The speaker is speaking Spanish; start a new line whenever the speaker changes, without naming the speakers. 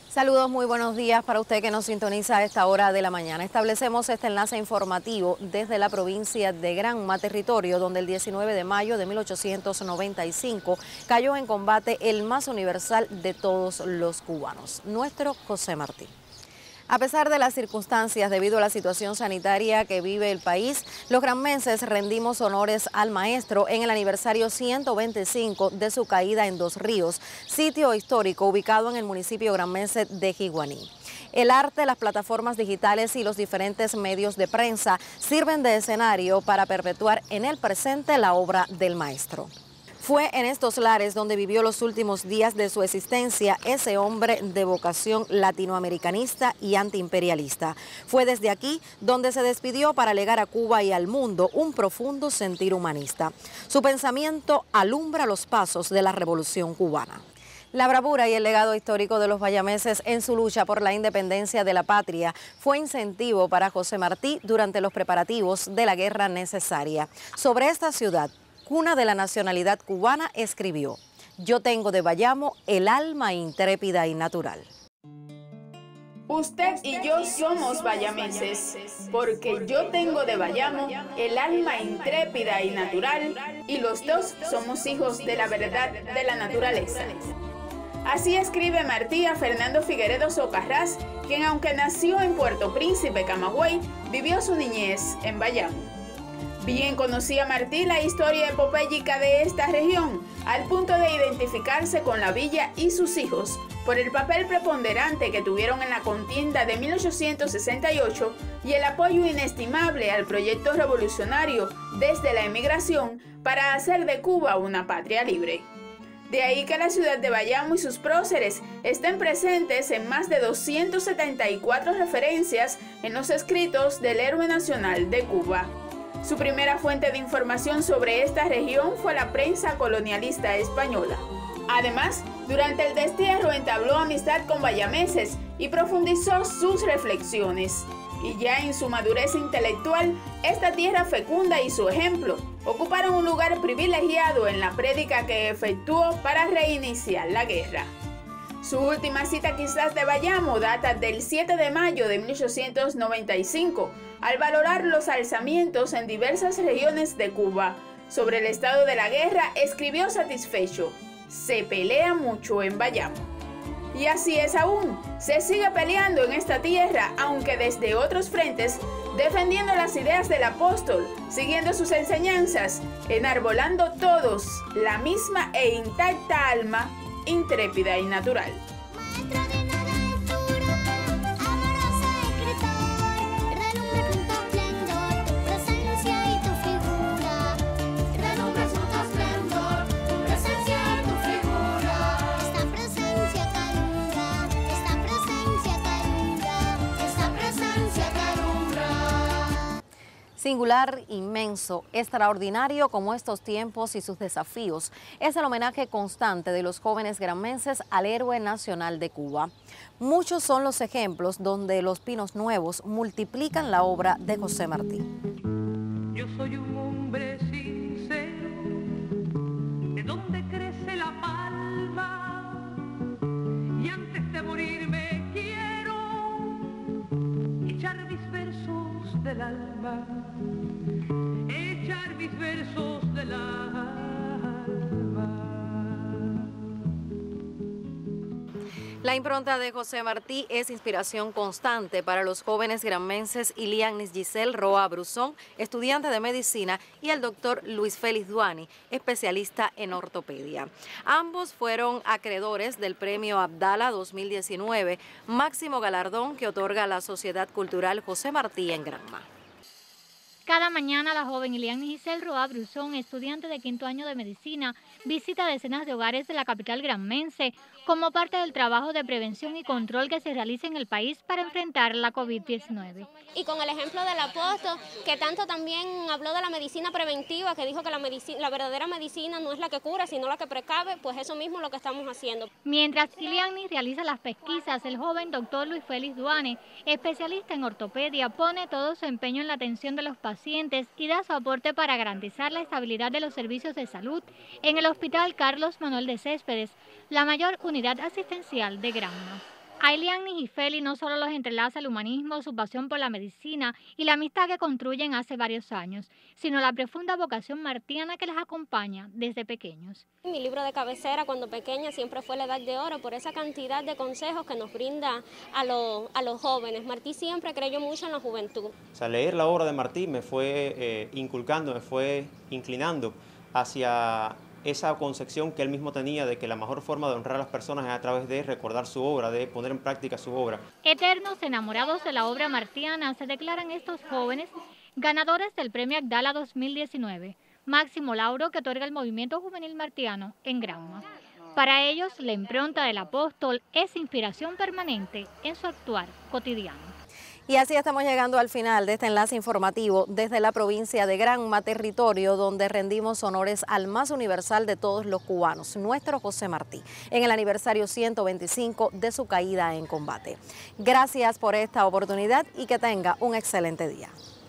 Saludos, muy buenos días para usted que nos sintoniza a esta hora de la mañana. Establecemos este enlace informativo desde la provincia de Granma, territorio donde el 19 de mayo de 1895 cayó en combate el más universal de todos los cubanos, nuestro José Martí. A pesar de las circunstancias, debido a la situación sanitaria que vive el país, los granmenses rendimos honores al maestro en el aniversario 125 de su caída en Dos Ríos, sitio histórico ubicado en el municipio granmense de Jiguaní. El arte, las plataformas digitales y los diferentes medios de prensa sirven de escenario para perpetuar en el presente la obra del maestro. Fue en estos lares donde vivió los últimos días de su existencia ese hombre de vocación latinoamericanista y antiimperialista. Fue desde aquí donde se despidió para legar a Cuba y al mundo un profundo sentir humanista. Su pensamiento alumbra los pasos de la Revolución cubana. La bravura y el legado histórico de los bayameses en su lucha por la independencia de la patria fue incentivo para José Martí durante los preparativos de la guerra necesaria. Sobre esta ciudad, cuna de la nacionalidad cubana, escribió: "Yo tengo de Bayamo el alma intrépida y natural".
Usted y yo somos bayameses, porque yo tengo de Bayamo el alma intrépida y natural, y los dos somos hijos de la verdad de la naturaleza. Así escribe Martí a Fernando Figueredo Socarrás, quien aunque nació en Puerto Príncipe, Camagüey, vivió su niñez en Bayamo. Bien conocía Martí la historia epopéyica de esta región, al punto de identificarse con la villa y sus hijos por el papel preponderante que tuvieron en la contienda de 1868 y el apoyo inestimable al proyecto revolucionario desde la emigración para hacer de Cuba una patria libre. De ahí que la ciudad de Bayamo y sus próceres estén presentes en más de 274 referencias en los escritos del héroe nacional de Cuba. Su primera fuente de información sobre esta región fue la prensa colonialista española. Además, durante el destierro entabló amistad con bayameses y profundizó sus reflexiones. Y ya en su madurez intelectual, esta tierra fecunda y su ejemplo ocuparon un lugar privilegiado en la prédica que efectuó para reiniciar la guerra. Su última cita quizás de Bayamo data del 7 de mayo de 1895, al valorar los alzamientos en diversas regiones de Cuba. Sobre el estado de la guerra escribió satisfecho: "Se pelea mucho en Bayamo". Y así es aún, se sigue peleando en esta tierra, aunque desde otros frentes, defendiendo las ideas del apóstol, siguiendo sus enseñanzas, enarbolando todos la misma e intacta alma intrépida y natural.
Singular, inmenso, extraordinario como estos tiempos y sus desafíos, es el homenaje constante de los jóvenes granmenses al héroe nacional de Cuba. Muchos son los ejemplos donde los pinos nuevos multiplican la obra de José Martí.
Yo soy un hombre sincero, de donde crece la palma, y antes de morirme quiero echar mis versos del alma, echar mis versos del alma.
La impronta de José Martí es inspiración constante para los jóvenes granmenses Ilianis Giselle Roa Brusón, estudiante de medicina, y el doctor Luis Félix Duani, especialista en ortopedia. Ambos fueron acreedores del Premio Abdala 2019, máximo galardón que otorga la Sociedad Cultural José Martí en Granma.
Cada mañana la joven Ilianis Giselle Roa Brusón, estudiante de quinto año de medicina, visita decenas de hogares de la capital granmense como parte del trabajo de prevención y control que se realiza en el país para enfrentar la COVID-19.
Y con el ejemplo del apóstol, que tanto también habló de la medicina preventiva, que dijo que la verdadera medicina no es la que cura, sino la que precave, pues eso mismo es lo que estamos haciendo.
Mientras Ilianis realiza las pesquisas, el joven doctor Luis Félix Duane, especialista en ortopedia, pone todo su empeño en la atención de los pacientes y da su aporte para garantizar la estabilidad de los servicios de salud en el Hospital Carlos Manuel de Céspedes, la mayor unidad asistencial de Granma. A Elianis y Feli no solo los entrelaza el humanismo, su pasión por la medicina y la amistad que construyen hace varios años, sino la profunda vocación martiana que les acompaña desde pequeños.
Mi libro de cabecera cuando pequeña siempre fue La Edad de Oro por esa cantidad de consejos que nos brinda a los jóvenes. Martí siempre creyó mucho en la juventud.
O sea, leer la obra de Martí me fue inculcando, me fue inclinando hacia esa concepción que él mismo tenía de que la mejor forma de honrar a las personas es a través de recordar su obra, de poner en práctica su obra.
Eternos enamorados de la obra martiana se declaran estos jóvenes ganadores del Premio Agdala 2019, máximo lauro que otorga el movimiento juvenil martiano en Granma. Para ellos, la impronta del apóstol es inspiración permanente en su actuar cotidiano.
Y así estamos llegando al final de este enlace informativo desde la provincia de Granma, territorio donde rendimos honores al más universal de todos los cubanos, nuestro José Martí, en el aniversario 125 de su caída en combate. Gracias por esta oportunidad y que tenga un excelente día.